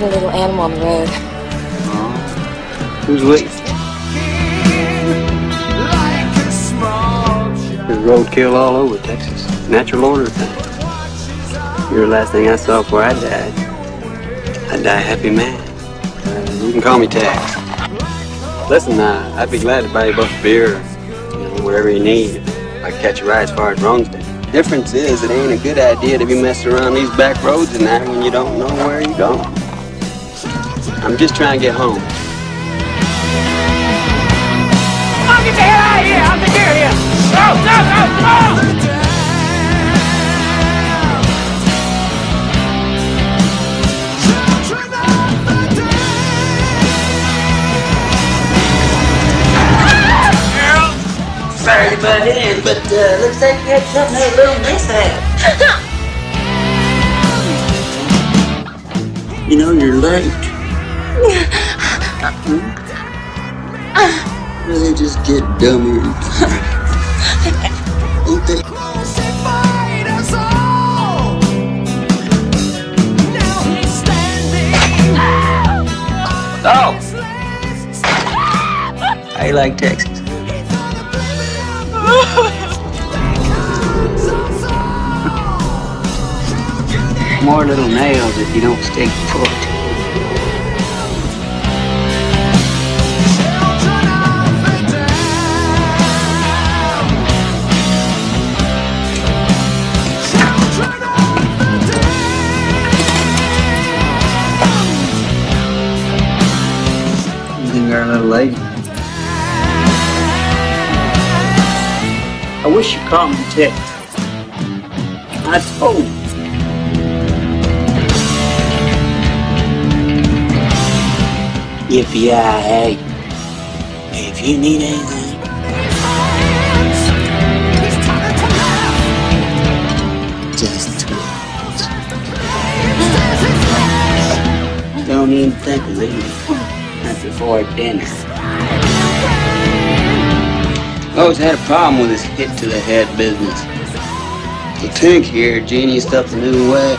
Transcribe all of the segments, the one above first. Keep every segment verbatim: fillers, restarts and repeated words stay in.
a little animal on the road. Oh. Who's with you? There's roadkill all over Texas. Natural order thing. You're the last thing I saw before I died. I die a happy man. Uh, you can call me Tex. Listen, uh, I'd be glad to buy you both a beer, you know, whatever you need. I catch a ride as far as Ronesden. Difference is, it ain't a good idea to be messing around these back roads at night when you don't know where you're going. I'm just trying to get home. Come on, get the hell out of here! I'll take care of you! Go, go, go, go! Sorry to butt in, but uh, looks like you had something of a little mishap. You know, you're late. They just get dumber. Ain't they? Oh! How you like Texas? More little nails if you don't stick foot. You think our little lady? I wish you called me Tex. I told you. Yippee-yi-hey. If you need anything, just twist. Don't even think of leaving. Not before dinner. Always had a problem with this hit to the head business. The Tink here geniused up a new way.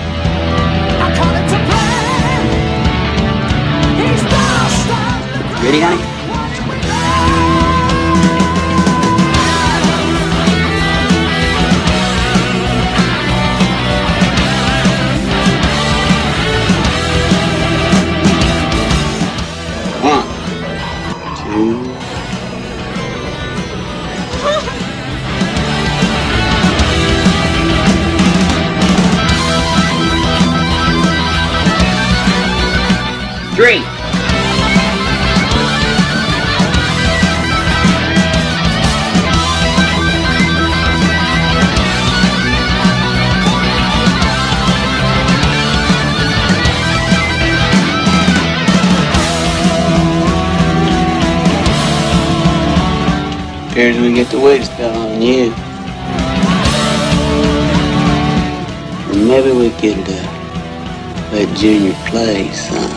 Ready, honey? One, two. Three. Appears we get the weight spell on you. Or maybe we could uh, let Junior play, son.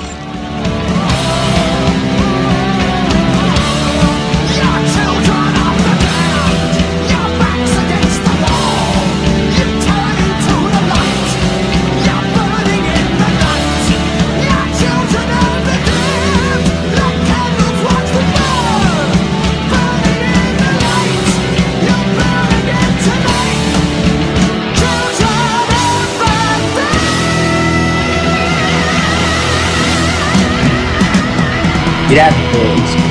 Get out the bed.